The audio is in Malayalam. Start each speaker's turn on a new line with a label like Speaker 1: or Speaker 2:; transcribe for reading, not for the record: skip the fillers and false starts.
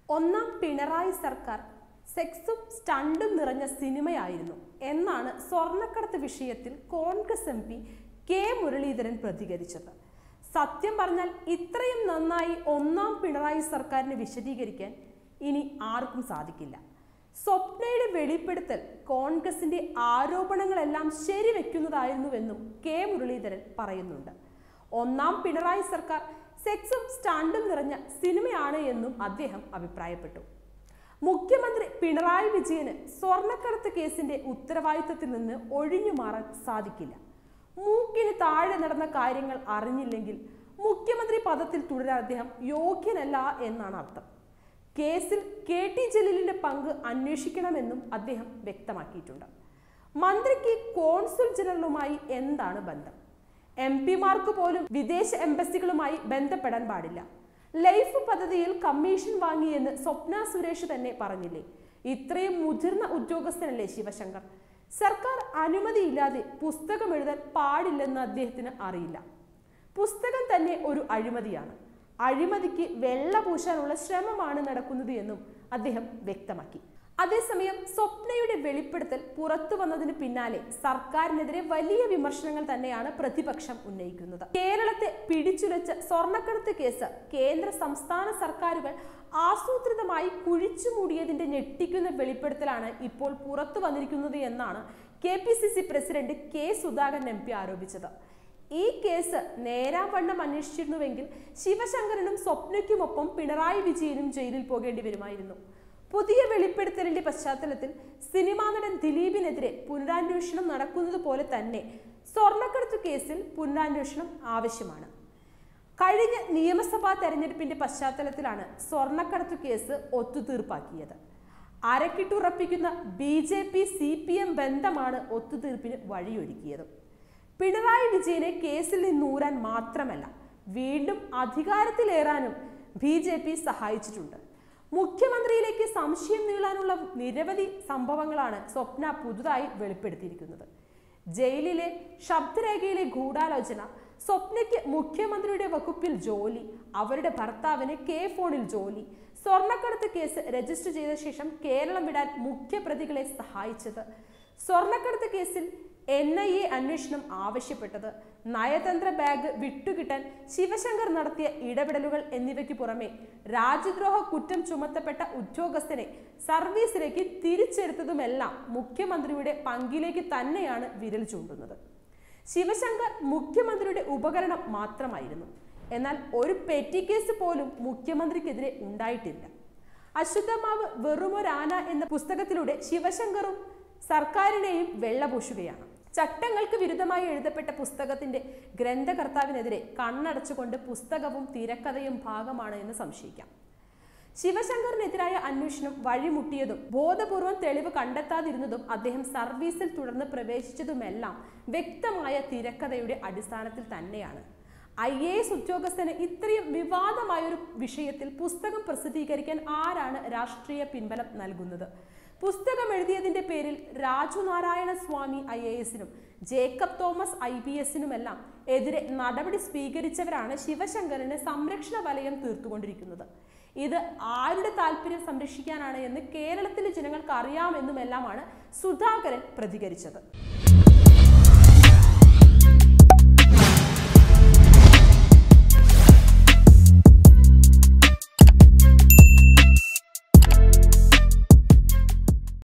Speaker 1: ഒന്നാം പിണറായി സർക്കാർ സെക്സും സ്റ്റണ്ടും നിറഞ്ഞ സിനിമയായിരുന്നു എന്നാണ് സ്വർണ്ണക്കടത്ത് വിഷയത്തിൽ Congress M P K Muraleedharan പ്രതികരിച്ചത്. സത്യം പറഞ്ഞാൽ ഇത്രയും നന്നായി ഒന്നാം പിണറായി സർക്കാരിനെ വിശദീകരിക്കാൻ ഇനി ആർക്കും സാധിക്കില്ല. സ്വപ്നയുടെ വെളിപ്പെടുത്തൽ കോൺഗ്രസിന്റെ ആരോപണങ്ങളെല്ലാം ശരിവെക്കുന്നതായിരുന്നുവെന്നും കെ മുരളീധരൻ പറയുന്നുണ്ട്. ഒന്നാം പിണറായി സർക്കാർ സെക്സും സ്റ്റണ്ടും നിറഞ്ഞ സിനിമയാണ് എന്നും അദ്ദേഹം അഭിപ്രായപ്പെട്ടു. മുഖ്യമന്ത്രി പിണറായി വിജയന് സ്വർണ്ണക്കടത്ത് കേസിന്റെ ഉത്തരവാദിത്തത്തിൽ നിന്ന് ഒഴിഞ്ഞു മാറാൻ സാധിക്കില്ല. മൂക്കിന് താഴെ നടന്ന കാര്യങ്ങൾ അറിഞ്ഞില്ലെങ്കിൽ മുഖ്യമന്ത്രി പദത്തിൽ തുടരാൻ അദ്ദേഹം യോഗ്യനല്ല എന്നാണ് അർത്ഥം. കേസിൽ കെ ടി ജലീലിന്റെ പങ്ക് അന്വേഷിക്കണമെന്നും അദ്ദേഹം വ്യക്തമാക്കിയിട്ടുണ്ട്. മന്ത്രിക്ക് കോൺസുൽ ജനറലുമായി എന്താണ് ബന്ധം? എം പിമാർക്ക് പോലും വിദേശ എംബസികളുമായി ബന്ധപ്പെടാൻ പാടില്ല. ലൈഫ് പദ്ധതിയിൽ കമ്മീഷൻ വാങ്ങിയെന്ന് സ്വപ്ന സുരേഷ് തന്നെ പറഞ്ഞില്ലേ? ഇത്രയും മുതിർന്ന ഉദ്യോഗസ്ഥനല്ലേ ശിവശങ്കർ? സർക്കാർ അനുമതിയില്ലാതെ പുസ്തകം എഴുതാൻ പാടില്ലെന്ന് അദ്ദേഹത്തിന് അറിയില്ല. പുസ്തകം തന്നെ ഒരു അഴിമതിയാണ്. അഴിമതിക്ക് വെള്ള പൂശാനുള്ള ശ്രമമാണ് നടക്കുന്നത് എന്നും അദ്ദേഹം വ്യക്തമാക്കി. അതേസമയം സ്വപ്നയുടെ വെളിപ്പെടുത്തൽ പുറത്തു വന്നതിന് പിന്നാലെ സർക്കാരിനെതിരെ വലിയ വിമർശനങ്ങൾ തന്നെയാണ് പ്രതിപക്ഷം ഉന്നയിക്കുന്നത്. കേരളത്തെ പിടിച്ചുലച്ച സ്വർണ്ണക്കടത്ത് കേസ് കേന്ദ്ര സംസ്ഥാന സർക്കാരുകൾ ആസൂത്രിതമായി കുഴിച്ചുമൂടിയതിന്റെ ഞെട്ടിക്കുന്ന വെളിപ്പെടുത്തലാണ് ഇപ്പോൾ പുറത്തു വന്നിരിക്കുന്നത് എന്നാണ് KPCC president K Sudhakaran MP ആരോപിച്ചത്. ഈ കേസ് നേരാവണ്ണം അന്വേഷിച്ചിരുന്നുവെങ്കിൽ ശിവശങ്കരനും സ്വപ്നയ്ക്കുമൊപ്പം പിണറായി വിജയനും ജയിലിൽ പോകേണ്ടി വരുമായിരുന്നു. പുതിയ വെളിപ്പെടുത്തലിന്റെ പശ്ചാത്തലത്തിൽ സിനിമാ നടൻ ദിലീപിനെതിരെ പുനരന്വേഷണം നടക്കുന്നത് പോലെ തന്നെ സ്വർണ്ണക്കടത്ത് കേസിൽ പുനരന്വേഷണം ആവശ്യമാണ്. കഴിഞ്ഞ നിയമസഭാ തെരഞ്ഞെടുപ്പിന്റെ പശ്ചാത്തലത്തിലാണ് സ്വർണ്ണക്കടത്ത് കേസ് ഒത്തുതീർപ്പാക്കിയത്. അരക്കിട്ടുറപ്പിക്കുന്ന BJP CPM ബന്ധമാണ് ഒത്തുതീർപ്പിന് വഴിയൊരുക്കിയത്. പിണറായി വിജയനെ കേസിൽ നിന്നൂരാൻ മാത്രമല്ല വീണ്ടും അധികാരത്തിലേറാനും BJP സഹായിച്ചിട്ടുണ്ട്. മുഖ്യമന്ത്രിയിലേക്ക് സംശയം നീളാനുള്ള നിരവധി സംഭവങ്ങളാണ് സ്വപ്ന പുതുതായി വെളിപ്പെടുത്തിയിരിക്കുന്നത്. ജയിലിലെ ശബ്ദരേഖയിലെ ഗൂഢാലോചന, സ്വപ്നയ്ക്ക് മുഖ്യമന്ത്രിയുടെ വകുപ്പിൽ ജോലി, അവരുടെ ഭർത്താവിന് K ഫോണിൽ ജോലി, സ്വർണ്ണക്കടത്ത് കേസ് രജിസ്റ്റർ ചെയ്ത ശേഷം കേരളം വിടാൻ മുഖ്യപ്രതികളെ സഹായിച്ചത്, സ്വർണ്ണക്കടത്ത് കേസിൽ NIA അന്വേഷണം ആവശ്യപ്പെട്ടത്, നയതന്ത്ര ബാഗ് വിട്ടുകിട്ടാൻ ശിവശങ്കർ നടത്തിയ ഇടപെടലുകൾ എന്നിവയ്ക്ക് പുറമെ രാജ്യദ്രോഹ കുറ്റം ചുമത്തപ്പെട്ട ഉദ്യോഗസ്ഥനെ സർവീസിലേക്ക് തിരിച്ചെടുത്തതുമെല്ലാം മുഖ്യമന്ത്രിയുടെ പങ്കിലേക്ക് തന്നെയാണ് വിരൽ ചൂണ്ടുന്നത്. ശിവശങ്കർ മുഖ്യമന്ത്രിയുടെ ഉപകരണം മാത്രമായിരുന്നു. എന്നാൽ ഒരു പെറ്റി കേസ് പോലും മുഖ്യമന്ത്രിക്കെതിരെ ഉണ്ടായിട്ടില്ല. അശുദ്ധമാവ് വെറുമൊരാന എന്ന പുസ്തകത്തിലൂടെ ശിവശങ്കറും സർക്കാരിനെയും വെള്ളപൂശുകയാണ്. ചട്ടങ്ങൾക്ക് വിരുദ്ധമായി എഴുതപ്പെട്ട പുസ്തകത്തിന്റെ ഗ്രന്ഥകർത്താവിനെതിരെ കണ്ണടച്ചുകൊണ്ട് പുസ്തകവും തിരക്കഥയും ഭാഗമാണ് എന്ന് സംശയിക്കാം. ശിവശങ്കറിനെതിരായ അന്വേഷണം വഴിമുട്ടിയതും ബോധപൂർവം തെളിവ് കണ്ടെത്താതിരുന്നതും അദ്ദേഹം സർവീസിൽ തുടർന്ന് പ്രവേശിച്ചതുമെല്ലാം വ്യക്തമായ തിരക്കഥയുടെ അടിസ്ഥാനത്തിൽ തന്നെയാണ്. IAS ഉദ്യോഗസ്ഥന് ഇത്രയും വിവാദമായൊരു വിഷയത്തിൽ പുസ്തകം പ്രസിദ്ധീകരിക്കാൻ ആരാണ് രാഷ്ട്രീയ പിൻബലം നൽകുന്നത്? പുസ്തകം എഴുതിയതിന്റെ പേരിൽ രാജു നാരായണ സ്വാമി IASനും ജേക്കബ് തോമസ് IPSനുമെല്ലാം എതിരെ നടപടി സ്വീകരിച്ചവരാണ് ശിവശങ്കറിന് സംരക്ഷണ വലയം തീർത്തുകൊണ്ടിരിക്കുന്നത്. ഇത് ആരുടെ താല്പര്യം സംരക്ഷിക്കാനാണ് എന്ന് കേരളത്തിലെ ജനങ്ങൾക്ക് അറിയാമെന്നുമെല്ലാമാണ് സുധാകരൻ പ്രതികരിച്ചത്.